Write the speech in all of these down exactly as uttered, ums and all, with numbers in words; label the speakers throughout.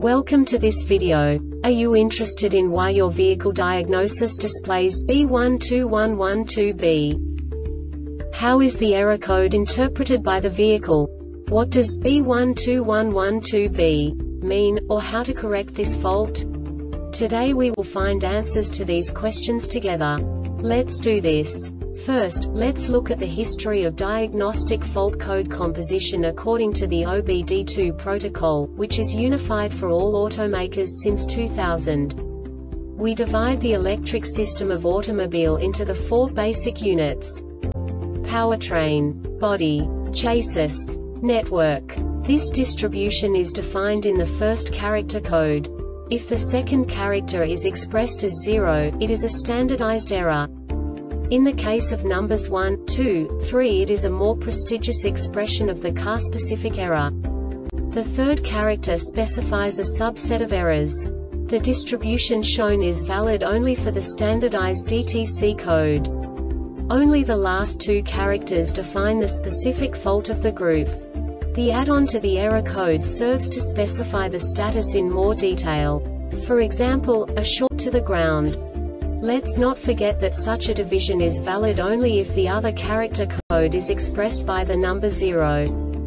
Speaker 1: Welcome to this video. Are you interested in why your vehicle diagnosis displays B one two one one two B? How is the error code interpreted by the vehicle? What does B one two one one two B mean, or how to correct this fault? Today we will find answers to these questions together. Let's do this. First, let's look at the history of diagnostic fault code composition according to the O B D two protocol, which is unified for all automakers since two thousand. We divide the electric system of automobile into the four basic units: powertrain, body, chassis, network. This distribution is defined in the first character code. If the second character is expressed as zero, it is a standardized error. In the case of numbers one, two, three, it is a more prestigious expression of the car-specific error. The third character specifies a subset of errors. The distribution shown is valid only for the standardized D T C code. Only the last two characters define the specific fault of the group. The add-on to the error code serves to specify the status in more detail. For example, a short to the ground. Let's not forget that such a division is valid only if the other character code is expressed by the number zero.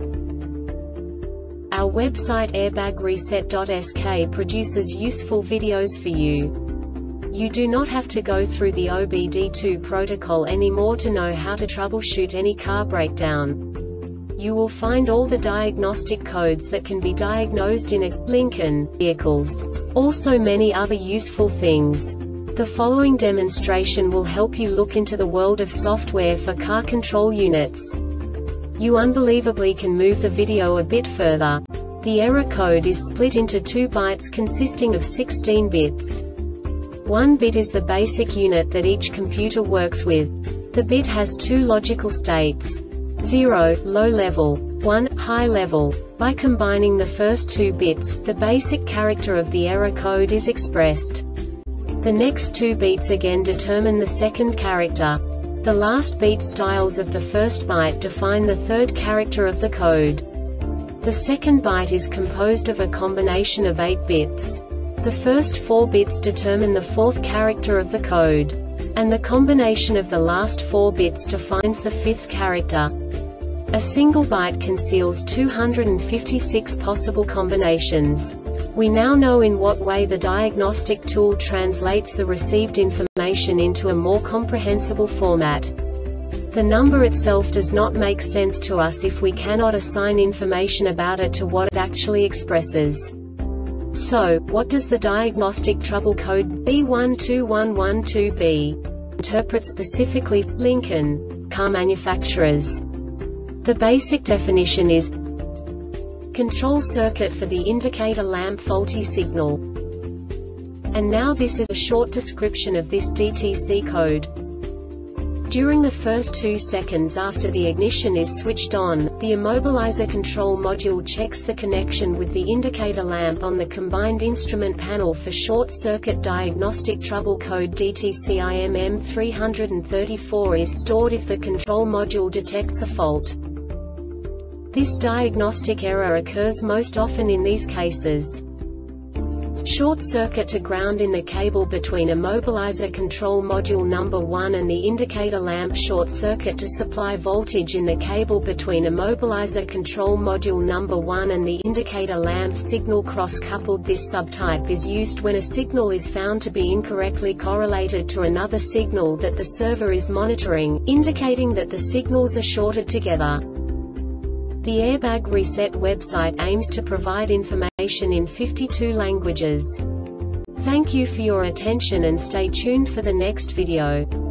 Speaker 1: Our website airbag reset dot S K produces useful videos for you. You do not have to go through the O B D two protocol anymore to know how to troubleshoot any car breakdown. You will find all the diagnostic codes that can be diagnosed in a Lincoln vehicles. Also many other useful things. The following demonstration will help you look into the world of software for car control units. You unbelievably can move the video a bit further. The error code is split into two bytes consisting of sixteen bits. One bit is the basic unit that each computer works with. The bit has two logical states: zero, low level, one, high level. By combining the first two bits, the basic character of the error code is expressed. The next two beats again determine the second character. The last beat styles of the first byte define the third character of the code. The second byte is composed of a combination of eight bits. The first four bits determine the fourth character of the code. And the combination of the last four bits defines the fifth character. A single byte conceals two hundred fifty-six possible combinations. We now know in what way the diagnostic tool translates the received information into a more comprehensible format. The number itself does not make sense to us if we cannot assign information about it to what it actually expresses. So, what does the diagnostic trouble code B one two one one two B interpret specifically for Lincoln car manufacturers? The basic definition is control circuit for the indicator lamp faulty signal. And now this is a short description of this D T C code. During the first two seconds after the ignition is switched on, the immobilizer control module checks the connection with the indicator lamp on the combined instrument panel for short circuit. Diagnostic trouble code D T C I M M three thirty-four is stored if the control module detects a fault. This diagnostic error occurs most often in these cases: short circuit to ground in the cable between immobilizer control module number one and the indicator lamp, short circuit to supply voltage in the cable between immobilizer control module number one and the indicator lamp, signal cross-coupled. This subtype is used when a signal is found to be incorrectly correlated to another signal that the server is monitoring, indicating that the signals are shorted together. The Airbag Reset website aims to provide information in fifty-two languages. Thank you for your attention and stay tuned for the next video.